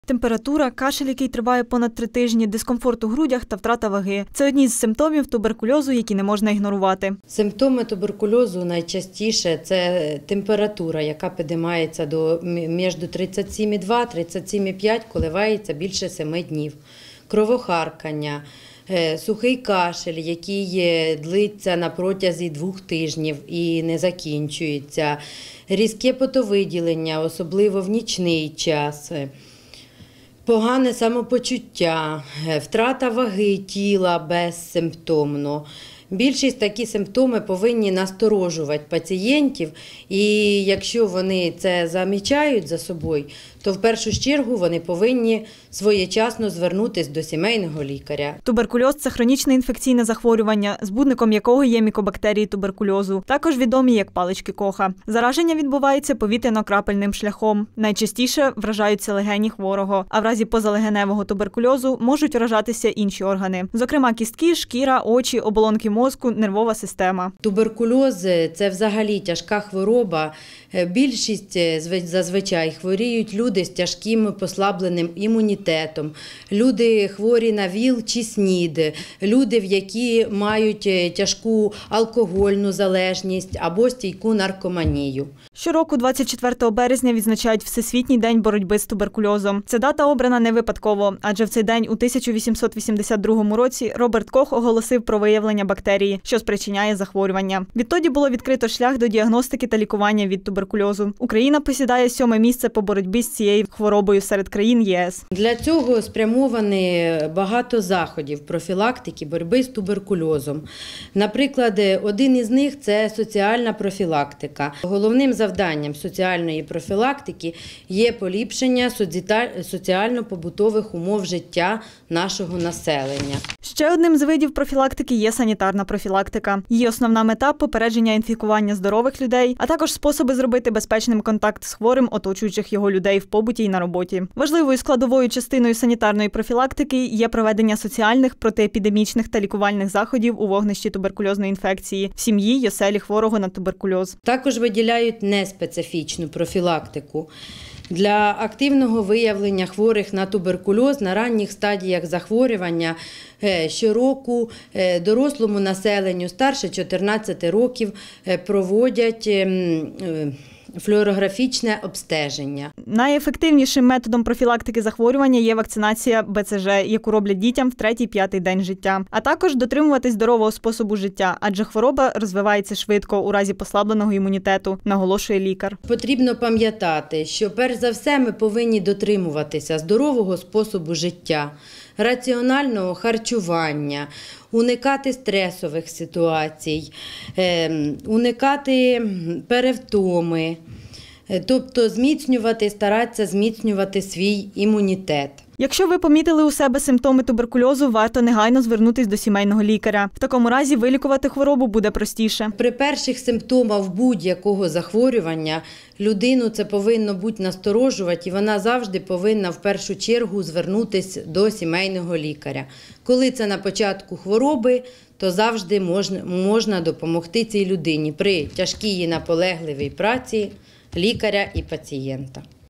Температура, кашель, який триває понад 3 тижні, дискомфорт у грудях та втрата ваги – це одні з симптомів туберкульозу, які не можна ігнорувати. Симптоми туберкульозу найчастіше – це температура, яка підіймається між 37,2 – 37,5, коливається більше 7 днів. Кровохаркання, сухий кашель, який длиться на протязі 2 тижнів і не закінчується, різке потовиділення, особливо в нічний час, погане самопочуття, втрата ваги тіла безсимптомно. Більшість такі симптоми повинні насторожувати пацієнтів, і якщо вони це замічають за собою, то в першу чергу вони повинні своєчасно звернутися до сімейного лікаря. Туберкульоз – це хронічне інфекційне захворювання, збудником якого є мікобактерії туберкульозу, також відомі як палички Коха. Зараження відбувається повітряно-крапельним шляхом. Найчастіше вражаються легені хворого, а в разі позалегеневого туберкульозу можуть вражатися інші органи, зокрема кістки, шкіра, очі, оболонки мозку, нервова система. Туберкульоз – це взагалі тяжка хвороба. Більшість зазвичай хворіють люди з тяжким послабленим імунітетом, люди хворі на ВІЛ чи СНІД, люди, які мають тяжку алкогольну залежність або стійку наркоманію. Щороку 24 березня відзначають Всесвітній день боротьби з туберкульозом. Ця дата обрана не випадково, адже в цей день у 1882 році Роберт Кох оголосив про виявлення бактерії, що спричиняє захворювання. Відтоді було відкрито шлях до діагностики та лікування від туберкульозу. Україна посідає 7-е місце по боротьбі з цією хворобою серед країн ЄС. Для цього спрямовані багато заходів профілактики боротьби з туберкульозом. Наприклад, один із них – це соціальна профілактика. Головним завданням соціальної профілактики є поліпшення соціально-побутових умов життя нашого населення. Ще одним з видів профілактики є санітарна профілактика. Її основна мета – попередження інфікування здорових людей, а також способи зробити безпечним контакт з хворим оточуючих його людей в побуті і на роботі. Важливою складовою частиною санітарної профілактики є проведення соціальних, протиепідемічних та лікувальних заходів у вогнищі туберкульозної інфекції, в сім'ї й оселі хворого на туберкульоз. Також виділяють неспецифічну профілактику. Для активного виявлення хворих на туберкульоз на ранніх стадіях захворювання щороку дорослому населенню старше 14 років проводять флюорографічне обстеження. Найефективнішим методом профілактики захворювання є вакцинація БЦЖ, яку роблять дітям в 3-5 день життя. А також дотримуватись здорового способу життя, адже хвороба розвивається швидко у разі послабленого імунітету, наголошує лікар. Потрібно пам'ятати, що перш за все ми повинні дотримуватися здорового способу життя, раціонального харчування, уникати стресових ситуацій, уникати перевтоми, тобто старатися зміцнювати свій імунітет. Якщо ви помітили у себе симптоми туберкульозу, варто негайно звернутися до сімейного лікаря. В такому разі вилікувати хворобу буде простіше. При перших симптомах будь-якого захворювання людину це повинно бути насторожувати, і вона завжди повинна в першу чергу звернутися до сімейного лікаря. Коли це на початку хвороби, то завжди можна допомогти цій людині при тяжкій і наполегливій праці лікаря і пацієнта.